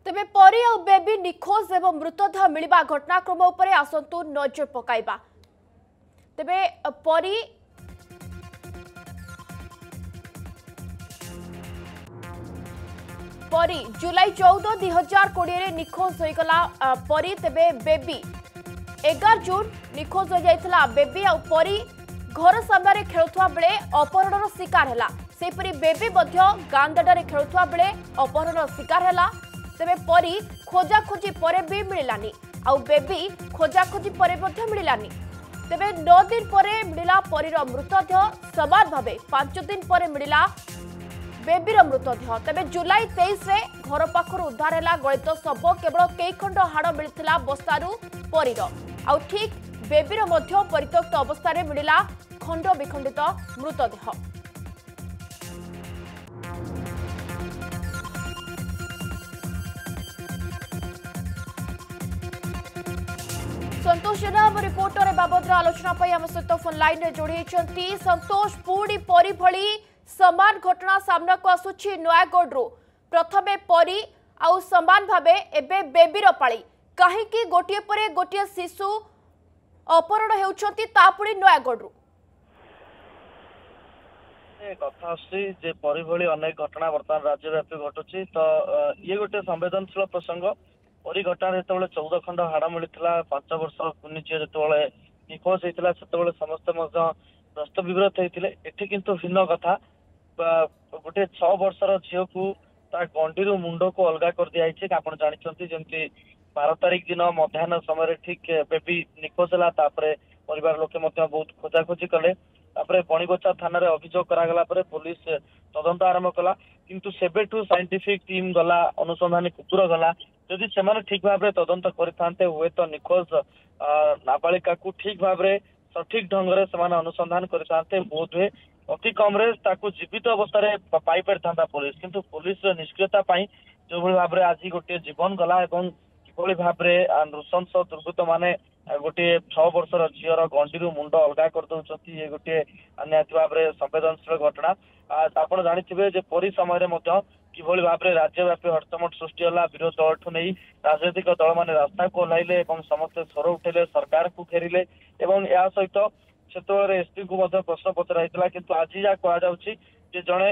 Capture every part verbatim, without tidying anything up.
तेबे परी और बेबी निखोज एवं मृतदेह मिलवा घटनाक्रम उपरे आसंतु नजर पकाइबा। तेबे परी परी जुलाई चौदह दुई हजार कोड़े निखोज हो गला परी। तेबे बेबी एगार जून निखोज हो जाइथिला बेबी आ परी घर सामने खेलुवा बेले अपहरण शिकार है। सेपरी बेबी गांदाडे खेलुवा बेले अपहरण शिकार है। तेबे परी खोजा खोजी पर भी मिलानी आउ बेबी खोजा खोजी पर मिलानी। तेबे नौ दिन पर मिला परीर मृतदेह समान भाव पांच दिन पर मिला बेबीर मृतदेह। तेबे जुलाई तेईस रे घर पाखर उद्धार है गलित शव केवल कई खंड हाड़ मिलता बस्तारू परीर आउ ठीक बेबीर मध्य परित्यक्त अवस्था मिला खंड विखंडित मृतदेह। संतोष जेना रिपोर्टर बाबद आलोचना आम सहित फोन लाइन में जोड़ी संतोष पुणी परी भली समान घटना सामना को आसुची नयागढ़ प्रथमे परी आउ समान भावे एबे बेबीर पाली कहीं गोटे पर गोटे शिशु अपहरण होउछंती ता पुणी नयागढ़ कथा जे परी भली अनेक घटना बर्तमान राज्यव्यापी घटुची तो ये गोटे संवेदनशील प्रसंग। परी घटना जो चौदह खंड हाड़ मिलता पांच वर्ष कुनी झील जो निखोज होता से समस्ते ग्रस्त विव्रत होते एटी किंतु भिन्न कथा गोटे छ वर्षर झील को गंडी मुंड को अलग कर दिखाई। आप जानते जमी बारह तारिख दिन मध्याह्न समय ठीक बेबी निखोज है परिवार लोके बहुत खोजाखोजी कले बणीगोचा थाना अभियोग करागला पुलिस तदंत आरंभ कला किंतु सेबेठू साइंटिफिक टीम गला अनुसंधानी कुकुर गला जदि से ठीक भाव तदंत करते हुए तो निखोज नाबालिका को ठीक भाव सठिक ढंग से अनुसंधान करते बोध हुए अति कम जीवित अवस्था पाई पारि पुलिस किंतु पुलिस निष्क्रियता जो भाव आज गोटे जीवन गला किभली भाव नृशंस दुर्बृत्त माने गोटे छ वर्षर झीर गंडी मुंड अलग करदे ये गोटे निहत भाव संवेदनशील घटना। आप जानते परी समय किभली भाव राज्यव्यापी हड़चमट सृष्टि है विरोध दल नहीं राजनैतिक दल मैंने रास्ता को ओह्लैले समस्ते स्वर उठेले सरकार को घेरिले या सहित क्षेत्र एसपी को प्रश्न पचर किंतु आज जहाँ कहुच्छी जड़े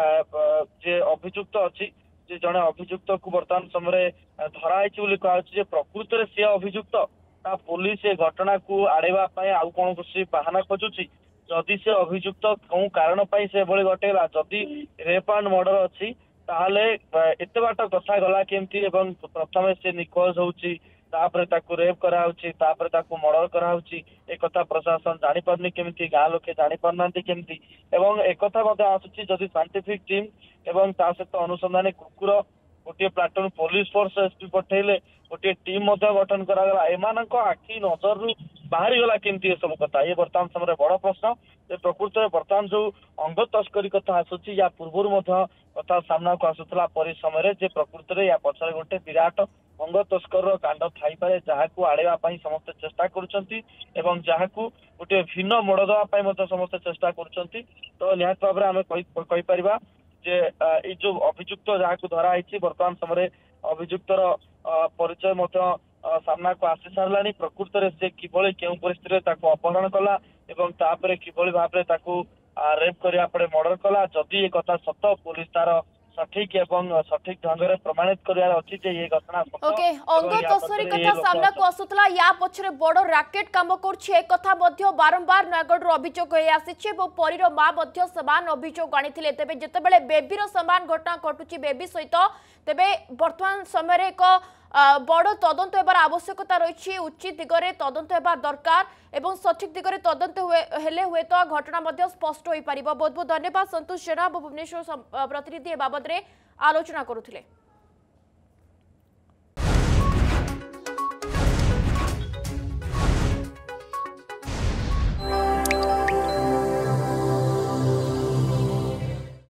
जे अभियुक्त अच्छी जड़े अभियुक्त को बर्तमान समय धराई कहुच्छे प्रकृत में सी अभियुक्त पुलिस ए घटना को आड़ेवाई आउ कौन बाहाना खोजुची जदि से अभियुक्त कौ कारण से भली घटेगा जदि रेप एंड मर्डर अच्छी ताहले एते बाट कथा गला केमती प्रथम से निखोज होउची तापर ताकू रेप कराउची तापर ताकू मर्डर कराउची एक कथा प्रशासन जानि पारनी केमती गाँ लोके जानि पारनांती केमती एवं एक कथा मध्ये आसुची जदि साइंटिफिक टीम एवं ता सहित अनुसंधानी कुकुर गोटे प्लाटून पुलिस फोर्स एसपी पठेले गोटे टीम गठन करागला एमानक आखि नजर रु बाहरी गला केमती सब कथा ये बर्तमान समय बड़ प्रश्न प्रकृत में बर्तमान जो अंग तस्करी कथा आसुची या पूर्व कथा सामना को आसूला परी समय जे प्रकृत में या पछरे गोटे विराट अंग तस्कर कांड थाई पारे जहाँ को आड़ेवाई समस्त चेष्टा करुँच जहाँ को गोटे भिन्न मोड़ देवाई समस्त चेष्टा करुँच तो निहत भाव में आम जे जो अभियुक्त जहाँ को धराई बर्तमान समय अभियुक्तर परिचय सामना को आसी सारा प्रकृत में से किभली केउ परिस्थिति अपहरण कला तापर किभली भाव रेप करने पड़े मर्डर कला जदि ये कथा सत पुलिस तार सठिक एवं सठिक ढंग से प्रमाणित करार अच्छी ये घटना ओके अंग तस्करी कथा सामना को आसुतला या पछरे बड़ रैकेट काम करछि एक कथा मध्य बारंबार नयागढ़ अभियोग होई आसीछि एवं परीर मां मध्य समान अभियोग आनिथिले। तेबे जेतेबेले बेबीर समान घटना घटुछि बेबी सहित तेबे वर्तमान समय एक बड़ तदंत होबार आवश्यकता रही उचित दिगरे तदंत होबा दरकार एवं सठिक दिगरे तदंत हेले हुए तो घटना मध्य स्पष्ट होई परिबो। बहुत बहुत धन्यवाद संतोष जेना भुवनेश्वर प्रतिनिधि बाबद रे आलोचना करुथिले।